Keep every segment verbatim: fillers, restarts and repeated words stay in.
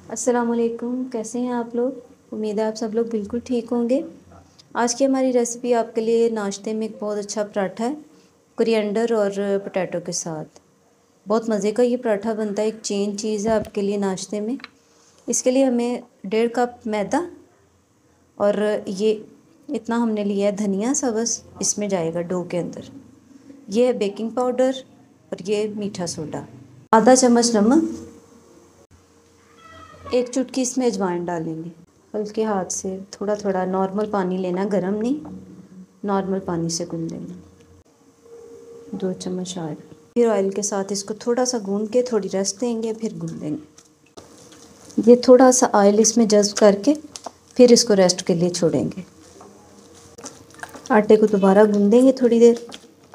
अस्सलामुअलैकुम, कैसे हैं आप लोग। उम्मीद है आप सब लोग बिल्कुल ठीक होंगे। आज की हमारी रेसिपी आपके लिए नाश्ते में एक बहुत अच्छा पराठा है, कोरिएंडर और पोटैटो के साथ। बहुत मज़े का ये पराठा बनता है, एक चेंज चीज़ है आपके लिए नाश्ते में। इसके लिए हमें डेढ़ कप मैदा और ये इतना हमने लिया है धनिया सा, बस इसमें जाएगा डो के अंदर। ये है बेकिंग पाउडर और ये मीठा सोडा, आधा चम्मच नमक, एक चुटकी इसमें अजवाइन डालेंगे। हल्के हाथ से थोड़ा थोड़ा नॉर्मल पानी लेना, गरम नहीं, नॉर्मल पानी से गूंद लेना। दो चम्मच ऑयल, फिर ऑयल के साथ इसको थोड़ा सा गूंद के थोड़ी रेस्ट देंगे, फिर गूंदेंगे। ये थोड़ा सा ऑयल इसमें जज्ब करके फिर इसको रेस्ट के लिए छोड़ेंगे। आटे को दोबारा गूंदेंगे थोड़ी देर।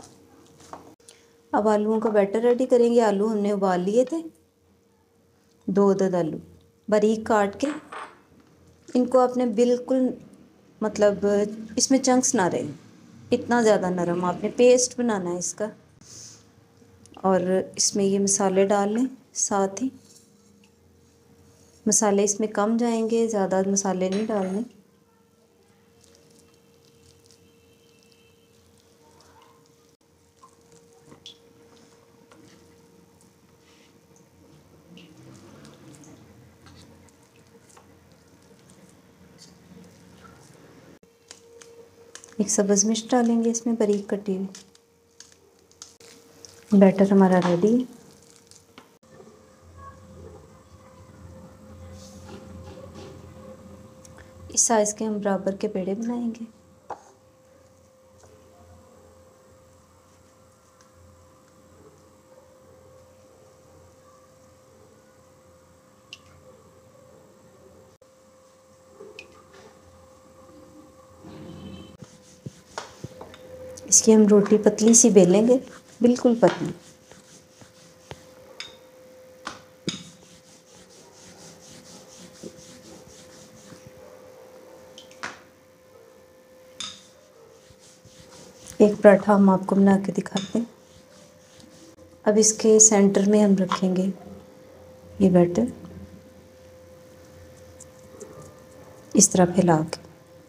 अब आलूओं का बैटर रेडी करेंगे। आलू हमने उबाल लिए थे, दो अदद आलू बारीक काट के। इनको आपने बिल्कुल मतलब इसमें चंक्स ना रहे, इतना ज़्यादा नरम आपने पेस्ट बनाना है इसका। और इसमें ये मसाले डाल लें साथ ही। मसाले इसमें कम जाएंगे, ज़्यादा मसाले नहीं डालने। एक सब्ज़ मिर्च डालेंगे इसमें बारीक कटी हुई। बैटर हमारा रेडी है। इस साइज़ के हम बराबर के पेड़े बनाएंगे। इसकी हम रोटी पतली सी बेलेंगे, बिल्कुल पतली। एक पराठा हम आपको बना के दिखाते हैं। अब इसके सेंटर में हम रखेंगे ये बैटर, इस तरह फैला के।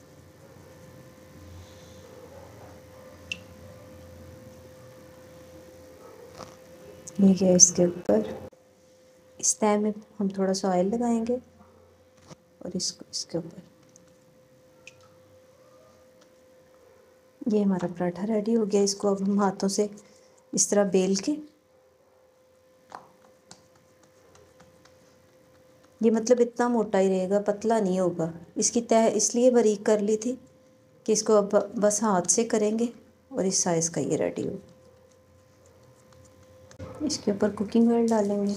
ये है इसके ऊपर। इस तय में हम थोड़ा सा ऑयल लगाएंगे और इसको इसके ऊपर। ये हमारा पराठा रेडी हो गया। इसको अब हम हाथों से इस तरह बेल के, ये मतलब इतना मोटा ही रहेगा, पतला नहीं होगा। इसकी तह इसलिए बारीक कर ली थी कि इसको अब बस हाथ से करेंगे और इस साइज़ का ये रेडी हो। इसके ऊपर कुकिंग ऑयल डालेंगे।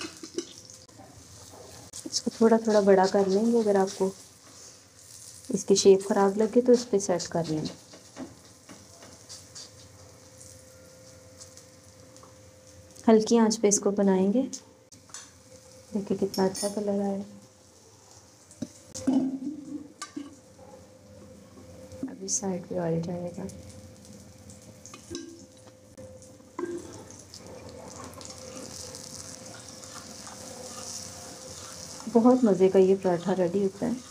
इसको थोड़ा थोड़ा बड़ा कर लेंगे। अगर आपको इसकी शेप ख़राब लगे तो इस पर सेट कर लेंगे। हल्की आंच पे इसको बनाएंगे। देखिए कितना अच्छा कलर आया। अभी साइड पे ऑयल जाएगा। बहुत मज़े का ये पराठा रेडी होता है।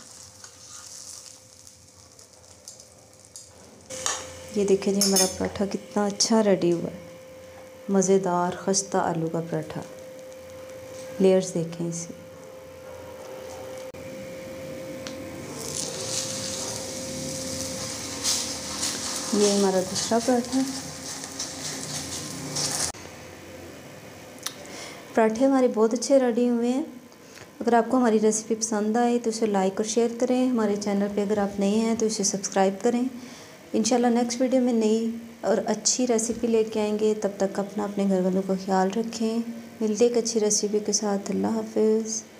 ये देखिए जी हमारा पराठा कितना अच्छा रेडी हुआ है। मज़ेदार खस्ता आलू का पराठा। लेयर्स देखें इसे। ये हमारा दूसरा पराठा। पराठे हमारे बहुत अच्छे रेडी हुए हैं। अगर आपको हमारी रेसिपी पसंद आए तो इसे लाइक और शेयर करें। हमारे चैनल पे अगर आप नए हैं तो इसे सब्सक्राइब करें। इंशाल्लाह नेक्स्ट वीडियो में नई और अच्छी रेसिपी लेके आएंगे। तब तक अपना अपने घर वालों का ख्याल रखें। मिलते एक अच्छी रेसिपी के साथ। अल्लाह हाफिज़।